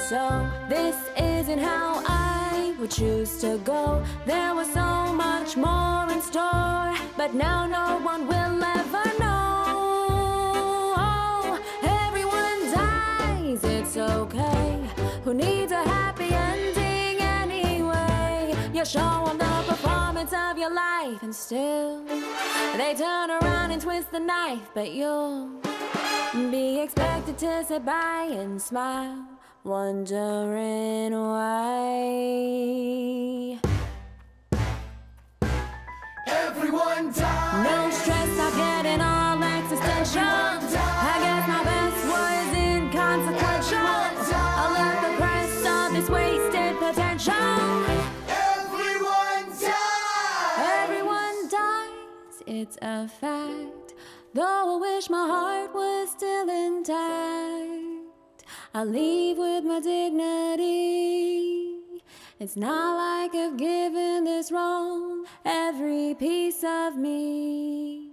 So this isn't how I would choose to go. There was so much more in store, but now no one will ever know. Everyone dies, it's okay. Who needs a happy ending anyway? You show them the performance of your life, and still they turn around and twist the knife. But you'll be expected to sit by and smile, wondering why. Everyone dies. No stress, I'm getting all existential. I guess my best was inconsequential. I'll let the price of this wasted potential. Everyone dies. Everyone dies, it's a fact. Though I wish my heart was still intact, I leave with my dignity. It's not like I've given this wrong every piece of me.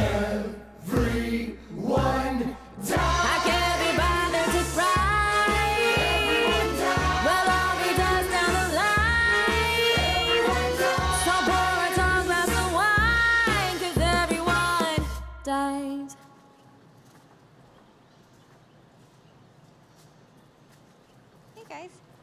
Everyone dies. I can't be bothered to cry. We'll all be dust down the line. So pour a tall glass of wine, 'cause everyone dies. Hey guys.